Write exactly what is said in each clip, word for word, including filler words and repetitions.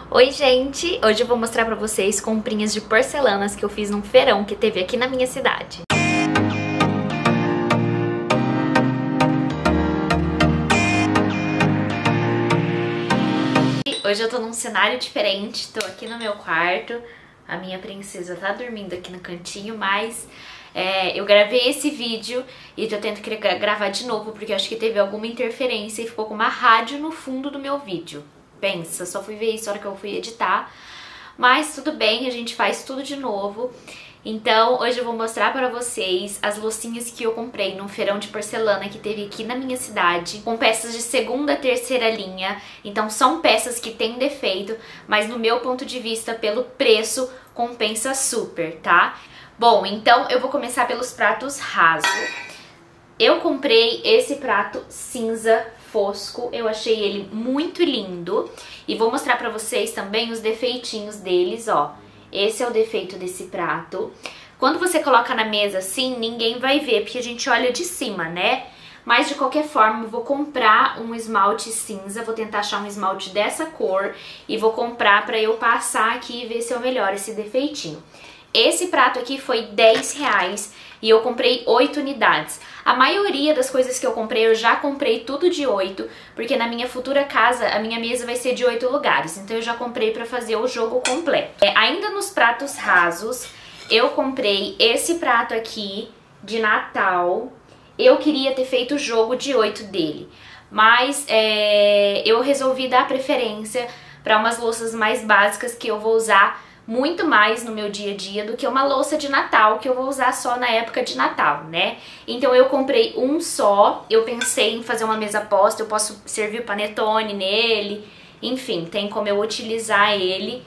Oi gente, hoje eu vou mostrar pra vocês comprinhas de porcelanas que eu fiz num feirão que teve aqui na minha cidade. Hoje eu tô num cenário diferente, tô aqui no meu quarto, a minha princesa tá dormindo aqui no cantinho, mas é, eu gravei esse vídeo e tô tendo que gravar de novo porque eu acho que teve alguma interferência e ficou com uma rádio no fundo do meu vídeo. Pensa, só fui ver isso na hora que eu fui editar, mas tudo bem, a gente faz tudo de novo. Então hoje eu vou mostrar pra vocês as loucinhas que eu comprei num feirão de porcelana que teve aqui na minha cidade, com peças de segunda, terceira linha. Então são peças que têm defeito, mas no meu ponto de vista, pelo preço, compensa super, tá? Bom, então eu vou começar pelos pratos rasos. Eu comprei esse prato cinza fosco, eu achei ele muito lindo e vou mostrar pra vocês também os defeitinhos deles, ó. Esse é o defeito desse prato. Quando você coloca na mesa assim, ninguém vai ver, porque a gente olha de cima, né? Mas de qualquer forma, eu vou comprar um esmalte cinza, vou tentar achar um esmalte dessa cor e vou comprar pra eu passar aqui e ver se eu melhoro esse defeitinho. Esse prato aqui foi dez reais e eu comprei oito unidades. A maioria das coisas que eu comprei, eu já comprei tudo de oito, porque na minha futura casa, a minha mesa vai ser de oito lugares. Então eu já comprei pra fazer o jogo completo. É, ainda nos pratos rasos, eu comprei esse prato aqui de Natal. Eu queria ter feito o jogo de oito dele, mas é, eu resolvi dar preferência para umas louças mais básicas que eu vou usar muito mais no meu dia a dia do que uma louça de Natal que eu vou usar só na época de Natal, né? Então eu comprei um só, eu pensei em fazer uma mesa posta, eu posso servir o panetone nele, enfim, tem como eu utilizar ele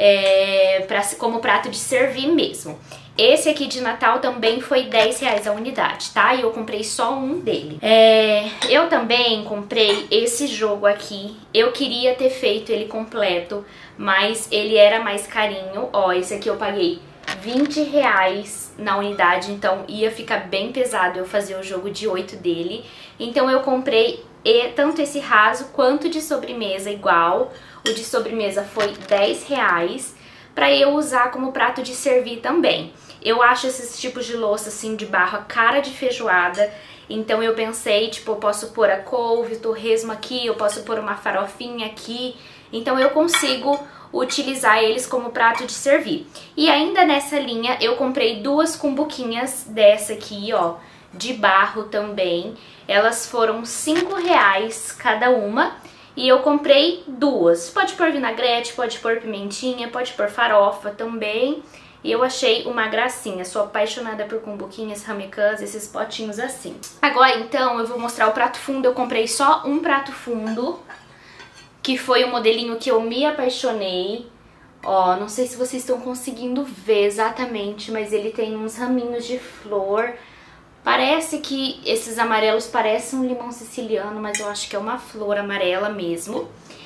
é, pra, como prato de servir mesmo. Esse aqui de Natal também foi dez reais a unidade, tá? E eu comprei só um dele. É, eu também comprei esse jogo aqui. Eu queria ter feito ele completo, mas ele era mais carinho. Ó, esse aqui eu paguei vinte reais na unidade, então ia ficar bem pesado eu fazer o jogo de oito dele. Então eu comprei tanto esse raso quanto de sobremesa igual. O de sobremesa foi dez reais pra eu usar como prato de servir também. Eu acho esses tipos de louça assim de barro a cara de feijoada, então eu pensei, tipo, eu posso pôr a couve, torresmo aqui, eu posso pôr uma farofinha aqui, então eu consigo utilizar eles como prato de servir. E ainda nessa linha eu comprei duas cumbuquinhas dessa aqui, ó, de barro também. Elas foram cinco reais cada uma e eu comprei duas. Pode pôr vinagrete, pode pôr pimentinha, pode pôr farofa também. E eu achei uma gracinha, sou apaixonada por cumbuquinhas, ramecãs, esses potinhos assim. Agora então eu vou mostrar o prato fundo, eu comprei só um prato fundo, que foi o modelinho que eu me apaixonei. Ó, não sei se vocês estão conseguindo ver exatamente, mas ele tem uns raminhos de flor. Parece que esses amarelos parecem um limão siciliano, mas eu acho que é uma flor amarela mesmo.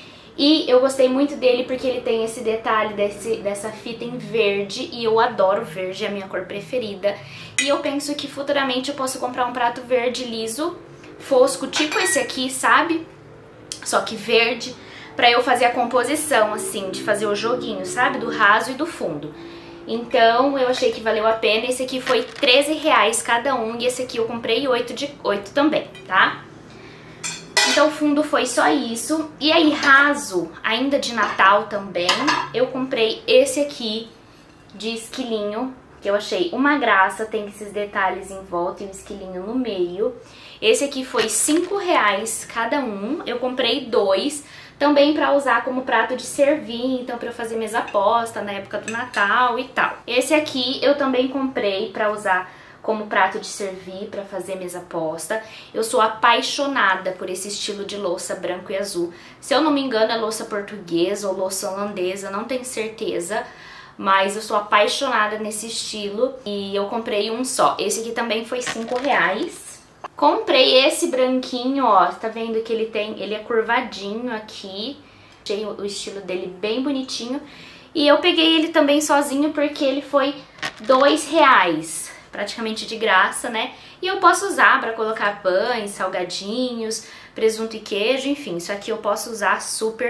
E eu gostei muito dele porque ele tem esse detalhe desse, dessa fita em verde e eu adoro verde, é a minha cor preferida. E eu penso que futuramente eu posso comprar um prato verde liso, fosco, tipo esse aqui, sabe? Só que verde, pra eu fazer a composição, assim, de fazer o joguinho, sabe? Do raso e do fundo. Então eu achei que valeu a pena. Esse aqui foi treze reais cada um e esse aqui eu comprei oito de oito também, tá? Então o fundo foi só isso. E aí raso, ainda de Natal também, eu comprei esse aqui de esquilinho, que eu achei uma graça, tem esses detalhes em volta e um esquilinho no meio. Esse aqui foi cinco reais cada um, eu comprei dois, também pra usar como prato de servir, então pra eu fazer mesa posta na época do Natal e tal. Esse aqui eu também comprei pra usar como prato de servir, pra fazer mesa posta. Eu sou apaixonada por esse estilo de louça branco e azul. Se eu não me engano é louça portuguesa ou louça holandesa, não tenho certeza, mas eu sou apaixonada nesse estilo e eu comprei um só. Esse aqui também foi cinco reais. Comprei esse branquinho, ó, tá vendo que ele tem, ele é curvadinho aqui. Achei o estilo dele bem bonitinho. E eu peguei ele também sozinho porque ele foi dois reais. Praticamente de graça, né? E eu posso usar para colocar pães, salgadinhos, presunto e queijo, enfim, isso aqui eu posso usar super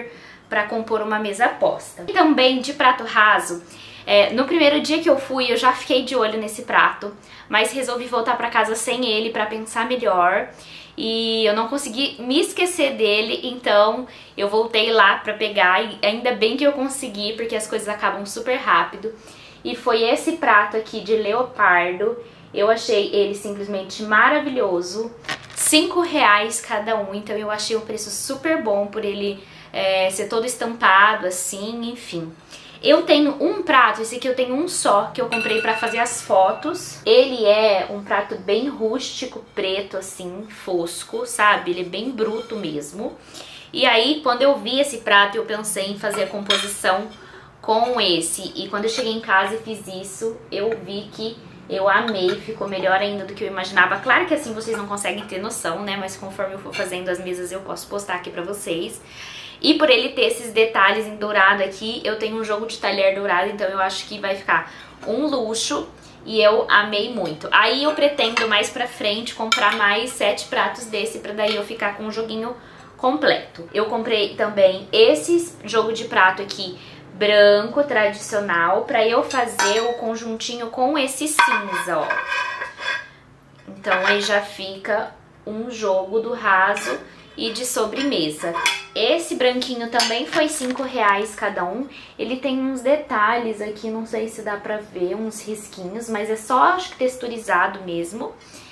pra compor uma mesa posta. E também de prato raso, é, no primeiro dia que eu fui eu já fiquei de olho nesse prato, mas resolvi voltar pra casa sem ele pra pensar melhor. E eu não consegui me esquecer dele, então eu voltei lá pra pegar e ainda bem que eu consegui, porque as coisas acabam super rápido. E foi esse prato aqui de leopardo, eu achei ele simplesmente maravilhoso, cinco reais cada um, então eu achei o preço super bom por ele é, ser todo estampado assim, enfim. Eu tenho um prato, esse aqui eu tenho um só, que eu comprei pra fazer as fotos. Ele é um prato bem rústico, preto assim, fosco, sabe? Ele é bem bruto mesmo. E aí, quando eu vi esse prato, eu pensei em fazer a composição com esse. E quando eu cheguei em casa e fiz isso, eu vi que eu amei, ficou melhor ainda do que eu imaginava. Claro que assim vocês não conseguem ter noção, né? Mas conforme eu for fazendo as mesas, eu posso postar aqui pra vocês. E por ele ter esses detalhes em dourado aqui, eu tenho um jogo de talher dourado, então eu acho que vai ficar um luxo e eu amei muito. Aí eu pretendo mais pra frente comprar mais sete pratos desse pra daí eu ficar com um joguinho completo. Eu comprei também esse jogo de prato aqui branco tradicional pra eu fazer o conjuntinho com esse cinza, ó. Então aí já fica um jogo do raso e de sobremesa. Esse branquinho também foi cinco reais cada um. Ele tem uns detalhes aqui, não sei se dá pra ver, uns risquinhos, mas é só, acho que texturizado mesmo.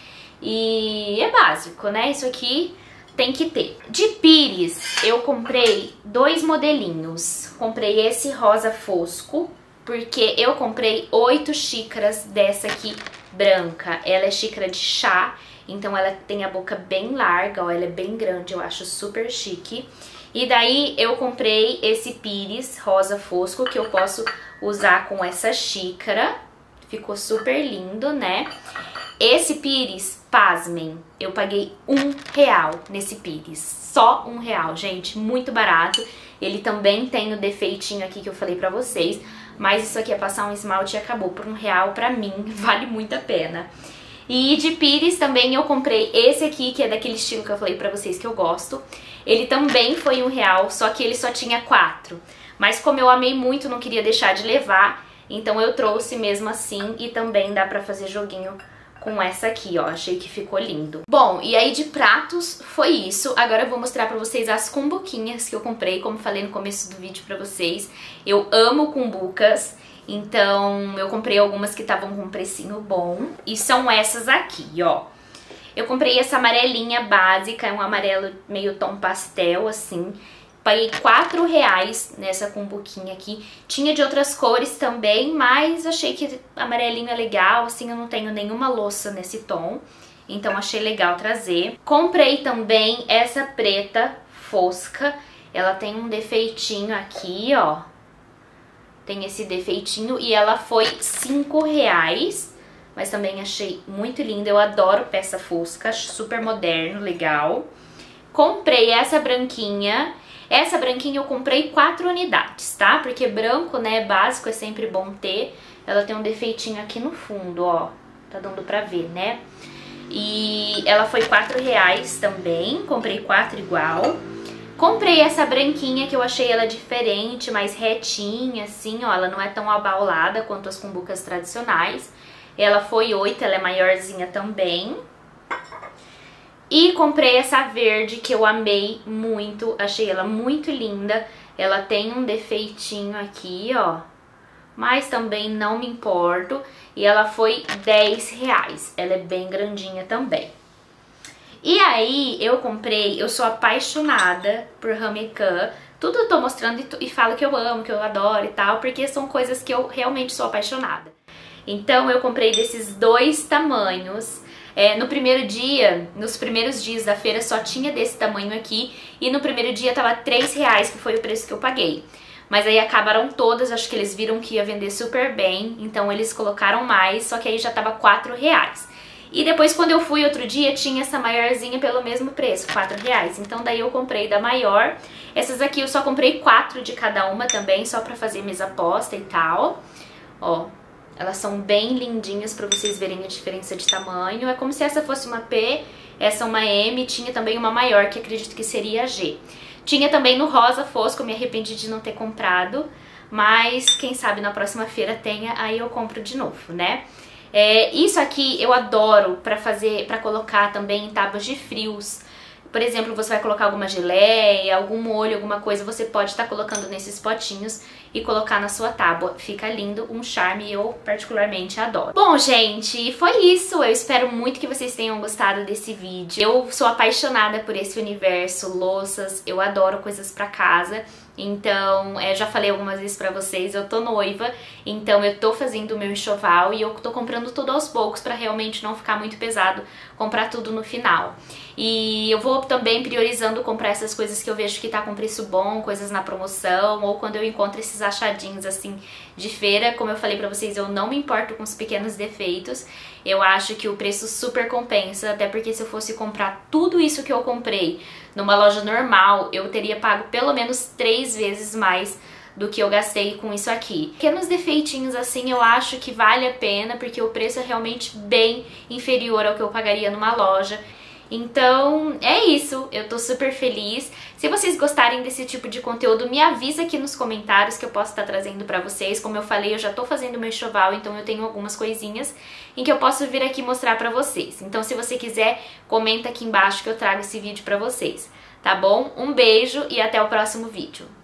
E é básico, né? Isso aqui tem que ter. De pires, eu comprei dois modelinhos. Comprei esse rosa fosco, porque eu comprei oito xícaras dessa aqui branca. Ela é xícara de chá, então ela tem a boca bem larga, ó, ela é bem grande, eu acho super chique. E daí eu comprei esse pires rosa fosco, que eu posso usar com essa xícara. Ficou super lindo, né? Esse pires, pasmem, eu paguei um real nesse pires. Só um real, gente, muito barato. Ele também tem o defeitinho aqui que eu falei pra vocês, mas isso aqui é passar um esmalte e acabou. Por um real, pra mim, vale muito a pena. E de pires também eu comprei esse aqui, que é daquele estilo que eu falei pra vocês que eu gosto. Ele também foi um real, só que ele só tinha quatro. Mas como eu amei muito, não queria deixar de levar, então eu trouxe mesmo assim. E também dá pra fazer joguinho com essa aqui, ó. Achei que ficou lindo. Bom, e aí de pratos foi isso. Agora eu vou mostrar pra vocês as cumbuquinhas que eu comprei, como falei no começo do vídeo pra vocês. Eu amo cumbucas. Então eu comprei algumas que estavam com um precinho bom. E são essas aqui, ó. Eu comprei essa amarelinha básica, é um amarelo meio tom pastel, assim. Paguei quatro reais nessa cumbuquinha aqui. Tinha de outras cores também, mas achei que amarelinho é legal, assim, eu não tenho nenhuma louça nesse tom. Então achei legal trazer. Comprei também essa preta fosca. Ela tem um defeitinho aqui, ó. Tem esse defeitinho e ela foi cinco reais, mas também achei muito linda. Eu adoro peça fosca, acho super moderno, legal. Comprei essa branquinha. Essa branquinha eu comprei quatro unidades, tá? Porque branco, né, básico, é sempre bom ter. Ela tem um defeitinho aqui no fundo, ó. Tá dando pra ver, né? E ela foi quatro reais também, comprei quatro igual. Comprei essa branquinha que eu achei ela diferente, mais retinha, assim, ó. Ela não é tão abaulada quanto as cumbucas tradicionais. Ela foi oito, ela é maiorzinha também. E comprei essa verde que eu amei muito, achei ela muito linda. Ela tem um defeitinho aqui, ó, mas também não me importo. E ela foi dez reais, ela é bem grandinha também. E aí eu comprei, eu sou apaixonada por ramequã. Tudo eu tô mostrando e, e falo que eu amo, que eu adoro e tal, porque são coisas que eu realmente sou apaixonada. Então eu comprei desses dois tamanhos. É, no primeiro dia, nos primeiros dias da feira só tinha desse tamanho aqui. E no primeiro dia tava três reais, que foi o preço que eu paguei. Mas aí acabaram todas, acho que eles viram que ia vender super bem. Então eles colocaram mais, só que aí já tava quatro reais. E depois quando eu fui outro dia tinha essa maiorzinha pelo mesmo preço, quatro reais. Então daí eu comprei da maior. Essas aqui eu só comprei quatro de cada uma também, só pra fazer mesa posta e tal. Ó, elas são bem lindinhas pra vocês verem a diferença de tamanho. É como se essa fosse uma P, essa uma M, tinha também uma maior, que acredito que seria a G. Tinha também no rosa fosco, me arrependi de não ter comprado, mas quem sabe na próxima feira tenha, aí eu compro de novo, né? É, isso aqui eu adoro pra fazer, pra colocar também em tábuas de frios. Por exemplo, você vai colocar alguma geleia, algum molho, alguma coisa, você pode estar colocando nesses potinhos e colocar na sua tábua. Fica lindo, um charme, eu particularmente adoro. Bom, gente, foi isso. Eu espero muito que vocês tenham gostado desse vídeo. Eu sou apaixonada por esse universo, louças, eu adoro coisas pra casa. Então, eu já falei algumas vezes pra vocês, eu tô noiva, então eu tô fazendo o meu enxoval e eu tô comprando tudo aos poucos pra realmente não ficar muito pesado comprar tudo no final. E eu vou também priorizando comprar essas coisas que eu vejo que tá com preço bom, coisas na promoção, ou quando eu encontro esses achadinhos assim de feira. Como eu falei pra vocês, eu não me importo com os pequenos defeitos, eu acho que o preço super compensa, até porque se eu fosse comprar tudo isso que eu comprei numa loja normal, eu teria pago pelo menos três vezes mais do que eu gastei com isso aqui. Pequenos defeitinhos assim eu acho que vale a pena, porque o preço é realmente bem inferior ao que eu pagaria numa loja. Então é isso, eu tô super feliz. Se vocês gostarem desse tipo de conteúdo, me avisa aqui nos comentários que eu posso estar trazendo pra vocês. Como eu falei, eu já tô fazendo meu enxoval, então eu tenho algumas coisinhas em que eu posso vir aqui mostrar pra vocês. Então se você quiser, comenta aqui embaixo que eu trago esse vídeo pra vocês, tá bom? Um beijo e até o próximo vídeo.